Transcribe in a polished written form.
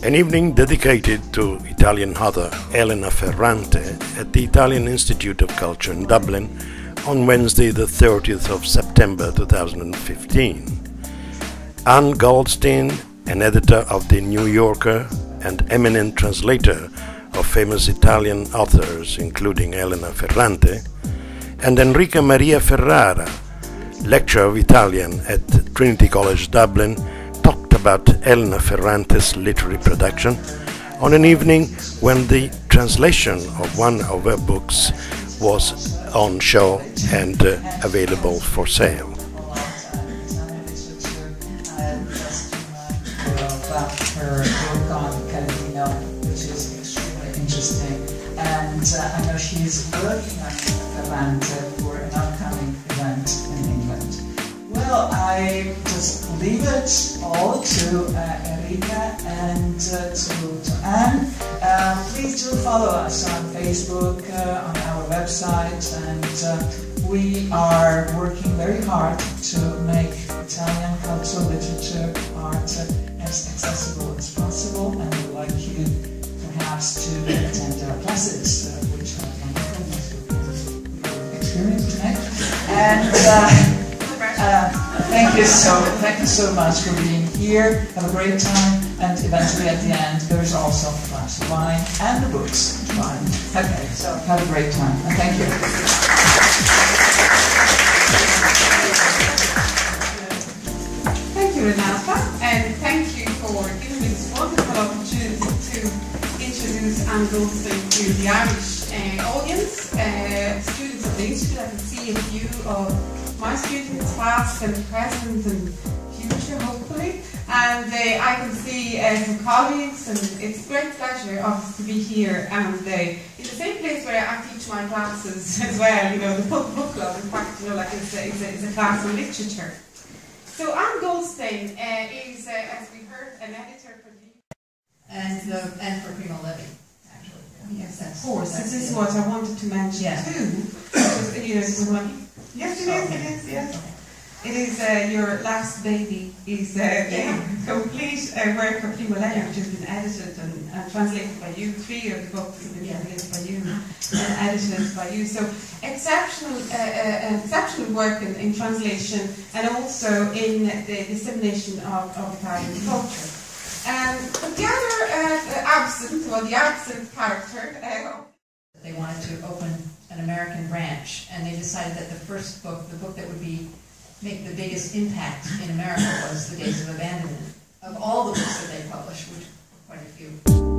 An evening dedicated to Italian author Elena Ferrante at the Italian Institute of Culture in Dublin on Wednesday the 30th of September 2015. Anne Goldstein, an editor of The New Yorker and eminent translator of famous Italian authors including Elena Ferrante, and Enrica Maria Ferrara, lecturer of Italian at Trinity College Dublin, talked about Elena Ferrante's literary production on an evening when the translation of one of her books was on show and available for sale. About her work on Calvino, which is extremely interesting, and I know she is working on Ferrante for an upcoming event in England. Well, I just leave it all to Enrica and to Anne. Please do follow us on Facebook, on our website, and we are working very hard to make Italian cultural literature art as accessible as possible, and we'd like you perhaps to attend our classes, which are wonderful, experience tonight. And thank you so much for being here. Have a great time, and eventually at the end there is also a glass of wine and the books to buy. Okay, so have a great time, and thank you. Thank you, Renata, and thank you for giving me this wonderful opportunity to introduce Anne Goldstein to the Irish audience, students of the Institute. I can see a few of my students, past and present and future, hopefully, and I can see some colleagues, and it's a great pleasure to be here, and in the same place where I teach my classes as well, you know, the book club, in fact, you know, like it's a class of literature. So Anne Goldstein is, as we heard, an editor for the... And for Primo Levi, actually. Yes, of course. This is what I wanted to mention too. Yes, it is, yes. It is your last baby is complete work of Primo Levi, which has been edited and translated by you. 3 of the books have been translated by you and edited by you. So exceptional work in translation and also in the dissemination of Italian culture. But the other the absent character. They wanted to open an American branch, and they decided that the first book, the book that would make the biggest impact in America, was The Days of Abandonment. Of all the books that they published, which were quite a few.